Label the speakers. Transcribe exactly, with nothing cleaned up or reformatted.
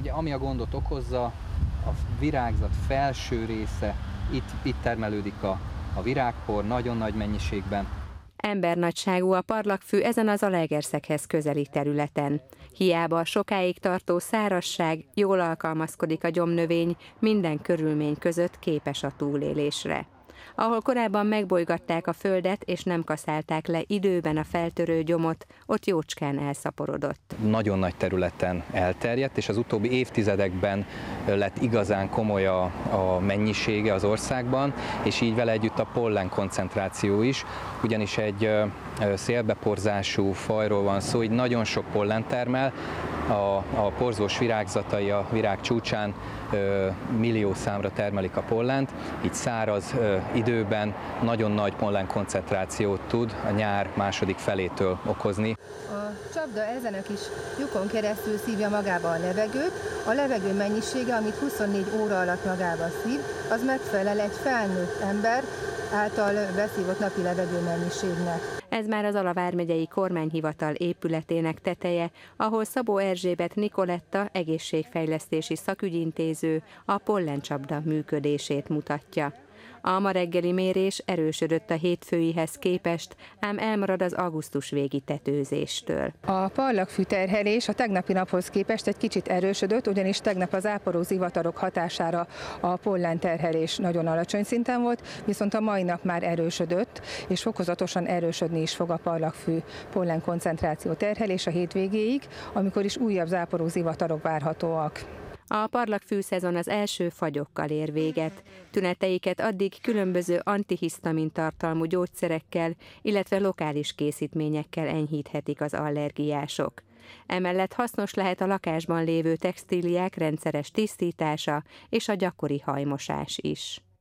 Speaker 1: Ugye ami a gondot okozza, a virágzat felső része, itt, itt termelődik a, a virágpor nagyon nagy mennyiségben.
Speaker 2: Embernagyságú a parlagfű ezen az Zalaegerszeghez közeli területen. Hiába a sokáig tartó szárazság, jól alkalmazkodik a gyomnövény, minden körülmény között képes a túlélésre. Ahol korábban megbolygatták a földet és nem kaszálták le időben a feltörő gyomot, ott jócskán elszaporodott.
Speaker 1: Nagyon nagy területen elterjedt, és az utóbbi évtizedekben lett igazán komoly a, a mennyisége az országban, és így vele együtt a pollen koncentráció is, ugyanis egy szélbeporzású fajról van szó, így nagyon sok pollen termel, a, a porzós virágzatai a virág csúcsán ö, millió számra termelik a pollent, így száraz ö, időben nagyon nagy pollen koncentrációt tud a nyár második felétől okozni.
Speaker 3: A csapda ezen a kis lyukon keresztül szívja magába a levegőt, a levegő mennyisége, amit huszonnégy óra alatt magába szív, az megfelel egy felnőtt ember által beszívott napi levegő mennyiségnek.
Speaker 2: Ez már az Zala vármegyei kormányhivatal épületének teteje, ahol Szabó Erzsébet Nikoletta egészségfejlesztési szakügyintéző a pollencsapda működését mutatja. A ma reggeli mérés erősödött a hétfőihez képest, ám elmarad az augusztus végi tetőzéstől.
Speaker 3: A parlagfű terhelés a tegnapi naphoz képest egy kicsit erősödött, ugyanis tegnap az áporó zivatarok hatására a pollen terhelés nagyon alacsony szinten volt, viszont a mai nap már erősödött, és fokozatosan erősödni is fog a parlagfű pollen koncentráció terhelés a hétvégéig, amikor is újabb záporó zivatarok várhatóak.
Speaker 2: A parlagfű szezon az első fagyokkal ér véget. Tüneteiket addig különböző antihisztamin tartalmú gyógyszerekkel, illetve lokális készítményekkel enyhíthetik az allergiások. Emellett hasznos lehet a lakásban lévő textíliák rendszeres tisztítása és a gyakori hajmosás is.